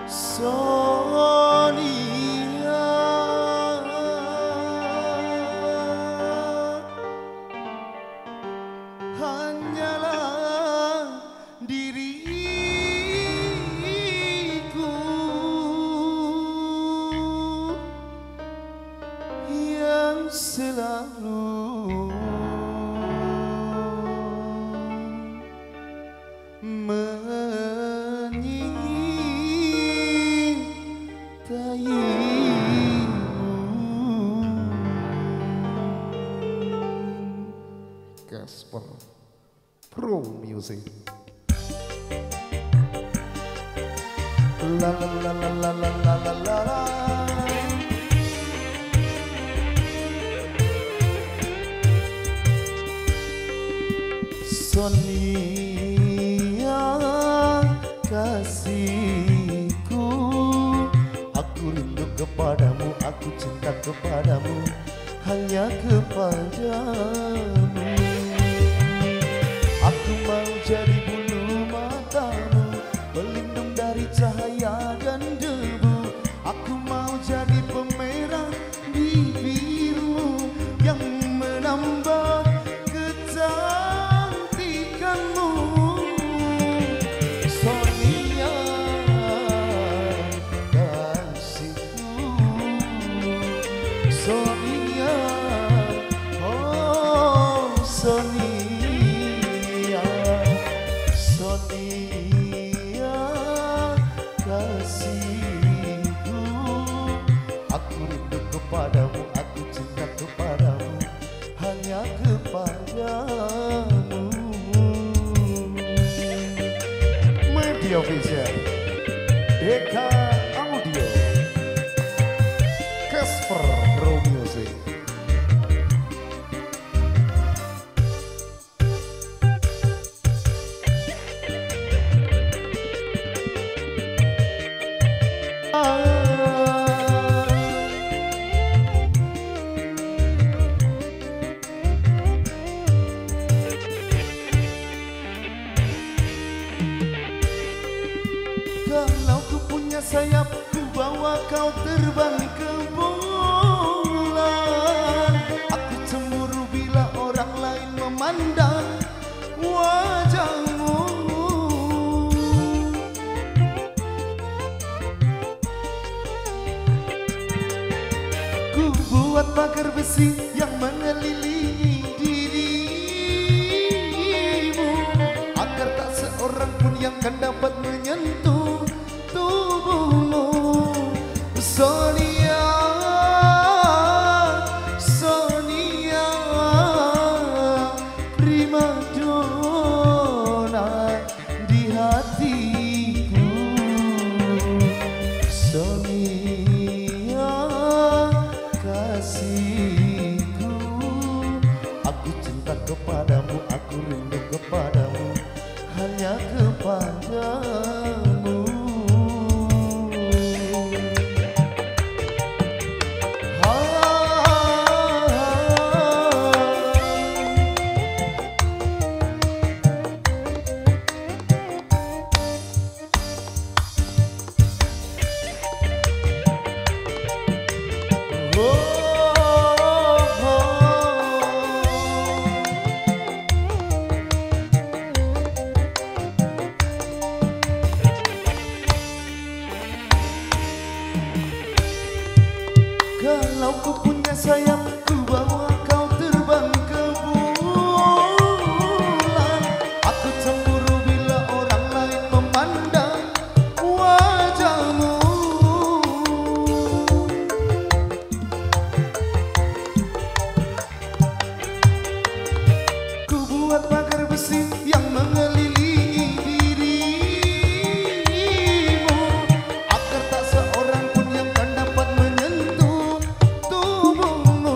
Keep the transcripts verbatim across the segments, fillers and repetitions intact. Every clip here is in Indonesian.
Sonia, hanyalah diriku yang selalu Casper Pro Music. La la la la la la la la la la. Sonia kasihku, aku rindu kepadamu, aku cinta kepadamu, hanya kepadamu. Aku mau jadi bulu matamu, pelindung dari cahaya dan debu. Aku mau jadi pemerah bibirmu yang menambah kecantikanmu. Sonia kasihku, Sonia, oh Sonia. Sonia kasihku, aku rindu kepadamu, aku cinta kepadamu, hanya kepadamu. Media Official Deka Audio, Casper Pro Music. Kalau ku punya sayap, ku bawa kau terbang ke bulan. Aku cemburu bila orang lain memandang wajahmu. Ku buat pagar besi yang mengelilingi dirimu, agar tak seorang pun yang kan dapat menyentuh tubuhmu. Sonia, Sonia, primadona di hatiku. Sonia kasihku, aku cinta kepadamu, aku rindu kepadamu, hanya kepadamu. Kalau ku punya sayap, ku bawa kau terbang ke bulan. Aku cemburu bila orang lain memandang wajahmu. Ku buat pagar besi yang mengelilingi dirimu, agar tak seorang pun yang kan dapat menyentuh tubuhmu.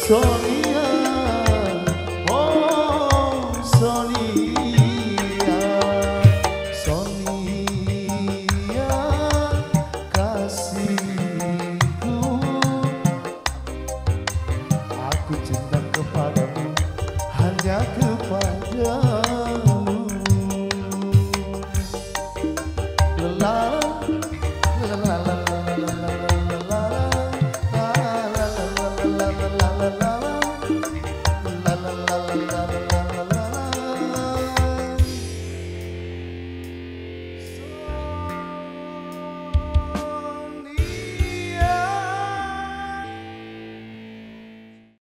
Sonia, oh Sonia, Sonia kasihku, aku cinta